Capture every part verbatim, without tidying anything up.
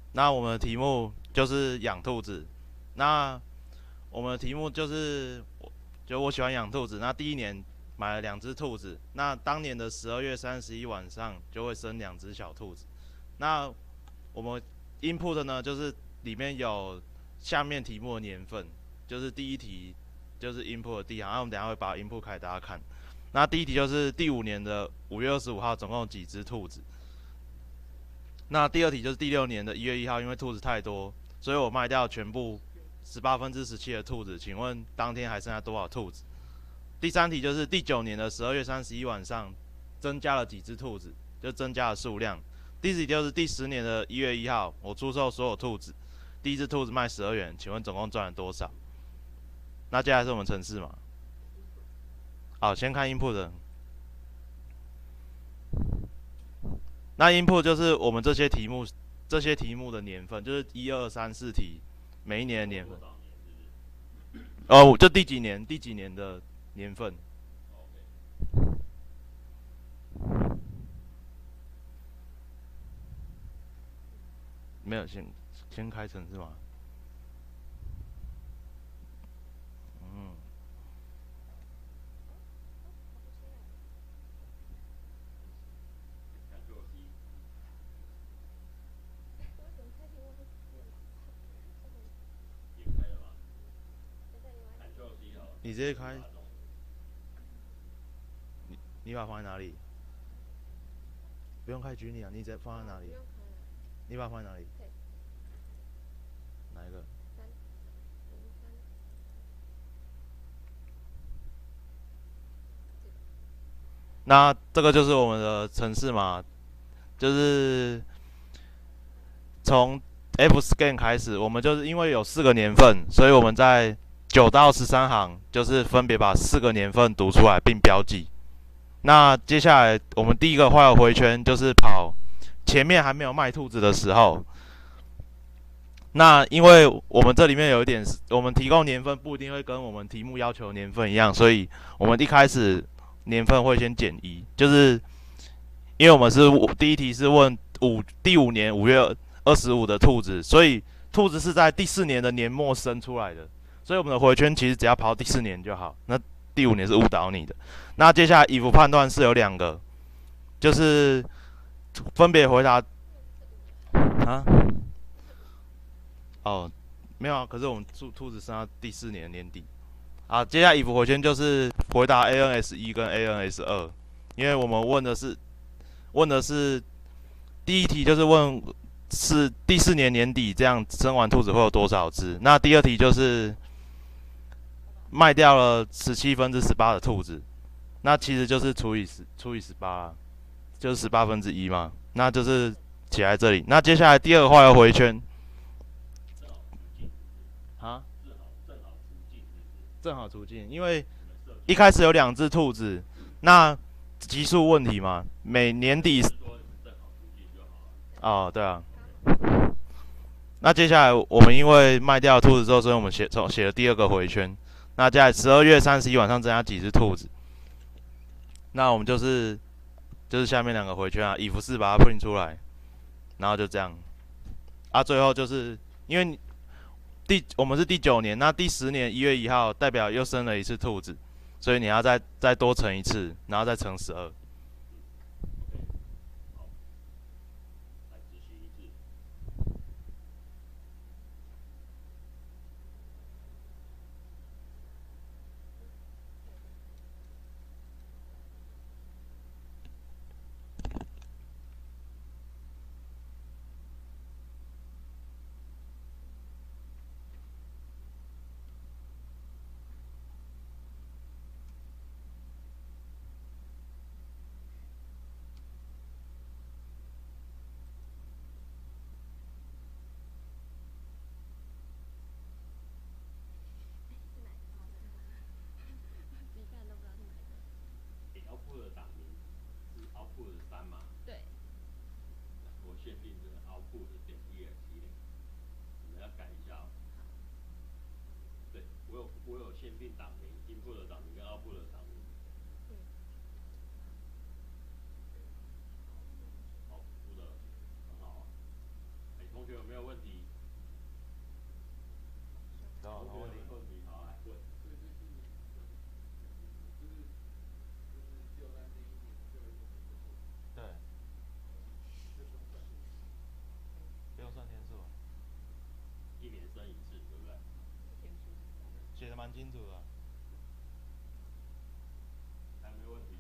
那我们的题目就是养兔子。那我们的题目就是就我喜欢养兔子。那第一年买了两只兔子，那当年的十二月三十一晚上就会生两只小兔子。那我们 input 的呢，就是里面有下面题目的年份，就是第一题就是 input 的第一行，那我们等一下会把 input 开给大家看。那第一题就是第五年的五月二十五号，总共有几只兔子？那第二题就是第六年的一月一号，因为兔子太多，所以我卖掉全部十八分之十七的兔子。请问当天还剩下多少兔子？第三题就是第九年的十二月三十一晚上，增加了几只兔子，就增加了数量。第四题就是第十年的一月一号，我出售所有兔子，第一只兔子卖十二元，请问总共赚了多少？那接下来是我们程式嘛？好，先看 input 的。那 input 就是我们这些题目，这些题目的年份，就是一二三四题，每一年的年份。哦，就第几年，第几年的年份。没有，先先开程是吗？嗯，你直接开，你你把它放在哪里？不用开举例啊，你直接放在哪里？你把它放在哪里？哪一个？那这个就是我们的程式嘛，就是从 F scan 开始，我们就是因为有四个年份，所以我们在九到十三行就是分别把四个年份读出来并标记。那接下来我们第一个画的回圈就是跑前面还没有卖兔子的时候。那因为我们这里面有一点，我们提供年份不一定会跟我们题目要求的年份一样，所以我们一开始年份会先减一，就是因为我们是第一题是问五第五年五月二十五的兔子，所以兔子是在第四年的年末生出来的，所以我们的回圈其实只要跑到第四年就好。那第五年是误导你的。那接下来 if 判断是有两个，就是分别回答啊，哦，没有啊，可是我们兔兔子生到第四年年底。啊，接下来 if 回圈就是回答 A N S 一跟 A N S 二，因为我们问的是问的是第一题就是问是第四年年底这样生完兔子会有多少只，那第二题就是卖掉了十七分之十八的兔子，那其实就是除以十除以十八，就是十八分之一嘛，那就是写在这里。那接下来第二个画要回圈啊，正好除尽，因为一开始有两只兔子，那级数问题嘛，每年底哦，对啊。那接下来我们因为卖掉兔子之后，所以我们写写了第二个回圈。那接下来十二月三十一晚上增加几只兔子？那我们就是就是下面两个回圈啊，if 四把它 print 出来，然后就这样。啊，最后就是因为第我们是第九年，那第十年一月一号代表又生了一次兔子，所以你要再再多乘一次，然后再乘十二。 蛮清楚的。 还有没有问题？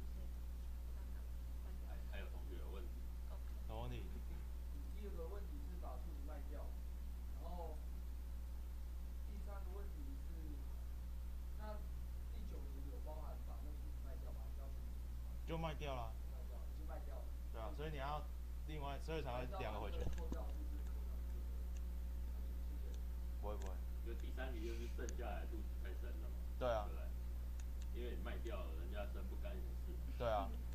还还有同学有问题？ 什么问题？ 你第二个问题是把兔子卖掉，然后第三个问题是，那第九年有包含把那兔子卖掉吗？还是要全部？ 就卖掉了。 卖掉，已经卖掉了。 对啊，所以你要另外，所以才会两个回去。 扣掉兔子，扣掉兔子。谢谢。 不会不会。 因为第三题就是剩下来的兔子太生了嘛。 对啊。 对不对？因为你卖掉了，人家生不干你的事。 对啊。